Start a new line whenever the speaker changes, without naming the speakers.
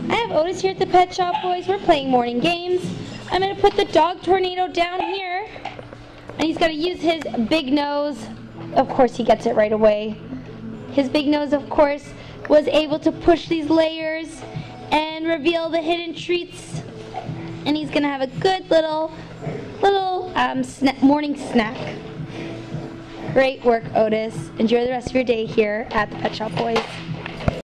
I have Otis here at the Pet Shop Boys. We're playing morning games. I'm going to put the dog tornado down here. And he's going to use his big nose. Of course, he gets it right away. His big nose, of course, was able to push these layers and reveal the hidden treats. And he's going to have a good little morning snack. Great work, Otis. Enjoy the rest of your day here at the Pet Shop Boys.